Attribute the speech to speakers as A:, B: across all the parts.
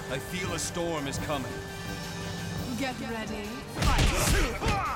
A: I feel a storm is coming.
B: Get ready, fight!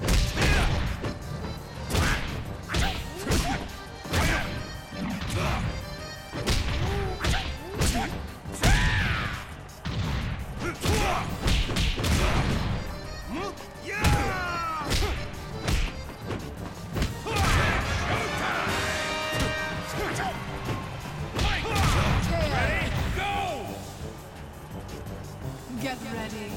B: Get ready.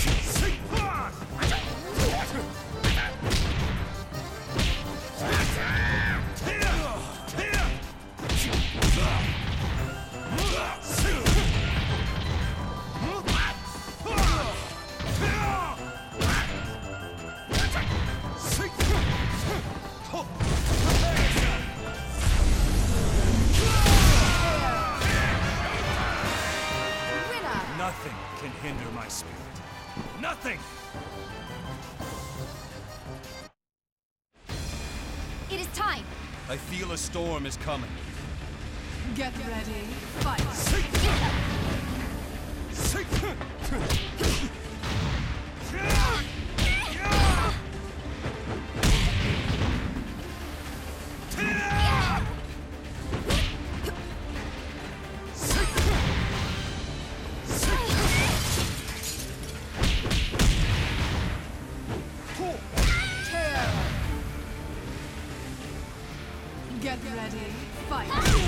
A: Nothing can hinder my spirit. Nothing!
C: It is time!
A: I feel a storm is coming.
B: Get ready, fight! Get ready, fight!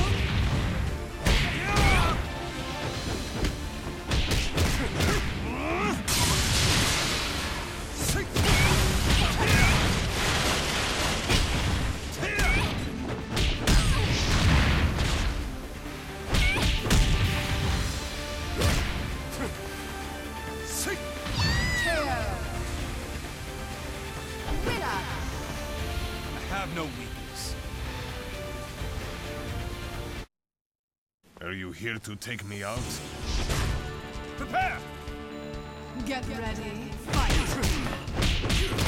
A: I have no weakness.
D: Are you here to take me out?
A: Prepare!
B: Get ready, fight!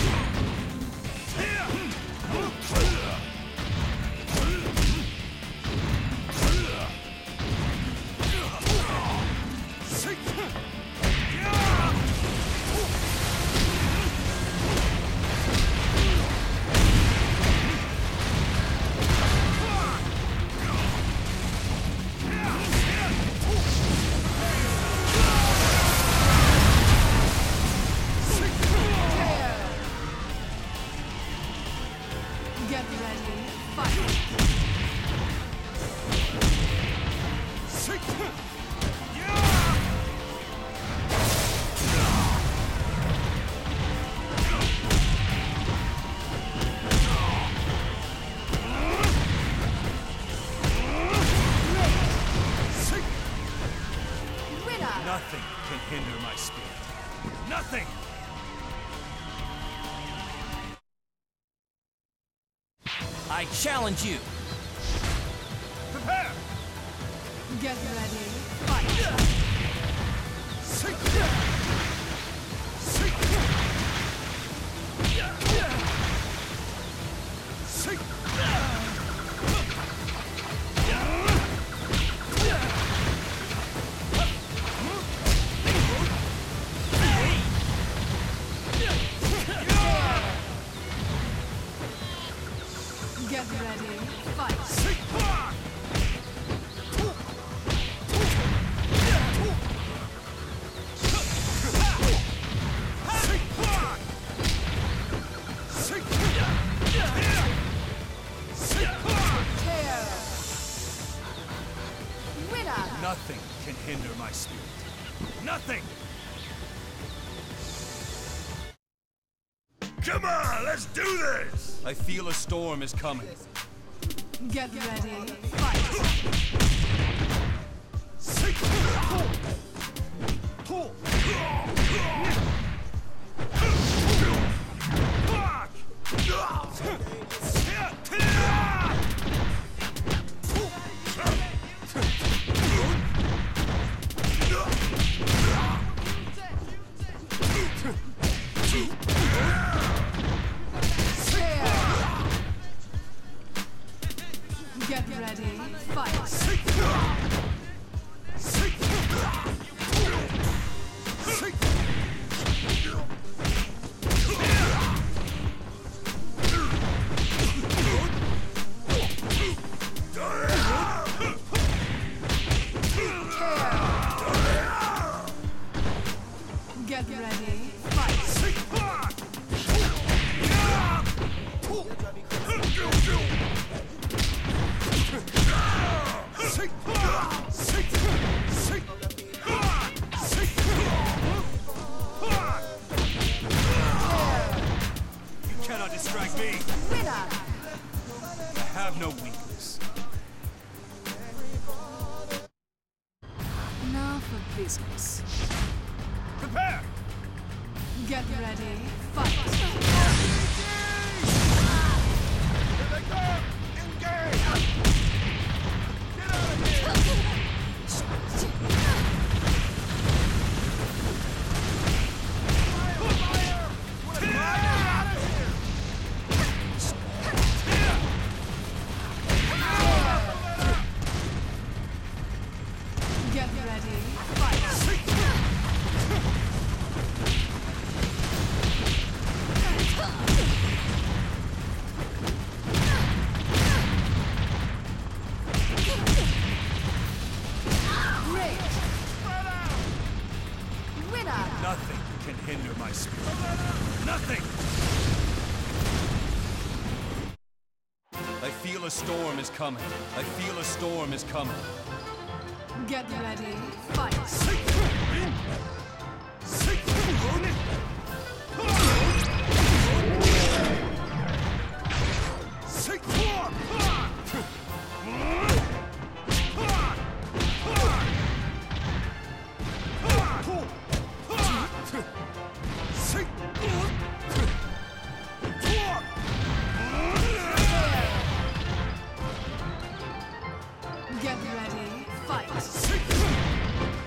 B: Get ready, fight!
A: Nothing can hinder my spirit. Nothing!
E: I challenge you!
A: Prepare!
B: Get ready, fight! Get ready, fight!
A: Nothing can hinder my spirit. Nothing!
D: Come on, let's do this!
A: I feel a storm is coming.
B: Get ready, fight! Get ready, fight! Get ready, fight!
A: You cannot distract me.
B: Winner!
A: I have no weakness.
B: Now for business.
A: Prepare!
B: Get ready, fight!
A: Here they come! Engage! Get out of here!
B: Get ready, fight! Great! Winner!
A: Nothing can hinder my spirit. Nothing! I feel a storm is coming. I feel a storm is coming.
B: Get ready, fight! Get ready, fight!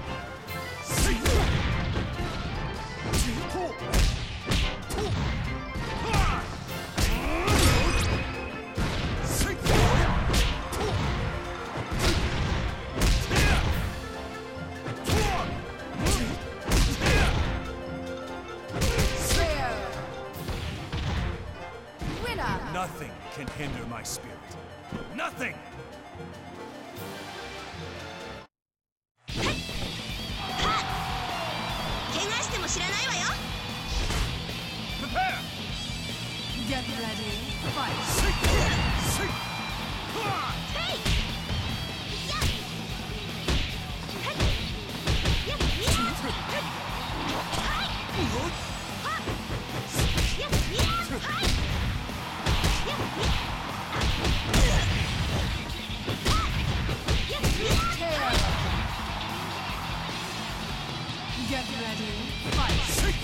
B: Winner!
A: Nothing can hinder my spirit. Nothing!
C: 怪我しても知らないわよ
A: Prepare!
B: Get ready, fight!
C: はいやっやっやっはいはっやっやっはいやっやっやっ
B: Get ready, fight!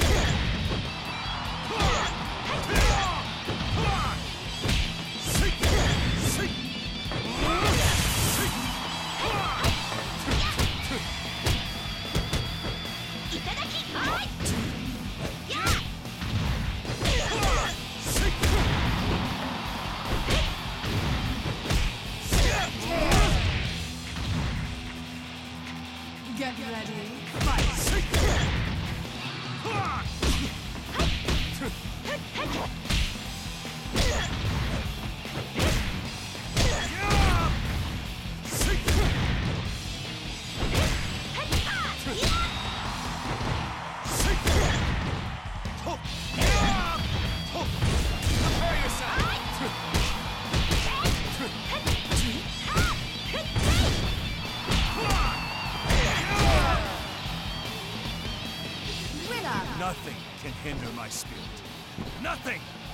B: Get ready, fight!
A: Prepare yourself!
B: Winner!
A: Nothing can hinder my spirit. Nothing!